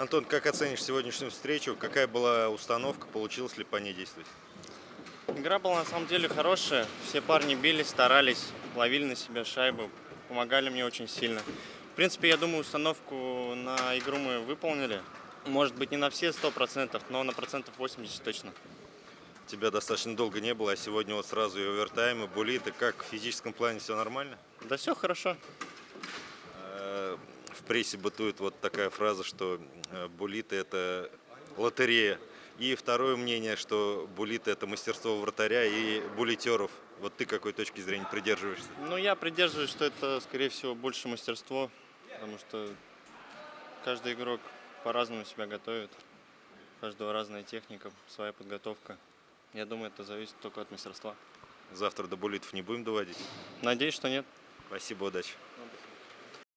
Антон, как оценишь сегодняшнюю встречу? Какая была установка? Получилось ли по ней действовать? Игра была на самом деле хорошая. Все парни бились, старались, ловили на себя шайбу, помогали мне очень сильно. В принципе, я думаю, установку на игру мы выполнили. Может быть, не на все 100%, но на процентов 80 точно. Тебя достаточно долго не было, а сегодня вот сразу и овертайм, и буллиты. Как в физическом плане все нормально? Да все хорошо. В прессе бытует вот такая фраза, что буллиты – это лотерея. И второе мнение, что буллиты – это мастерство вратаря и буллитеров. Вот ты какой точки зрения придерживаешься? Но я придерживаюсь, что это, скорее всего, больше мастерство, потому что каждый игрок по-разному себя готовит. У каждого разная техника, своя подготовка. Я думаю, это зависит только от мастерства. Завтра до буллитов не будем доводить. Надеюсь, что нет. Спасибо, удачи.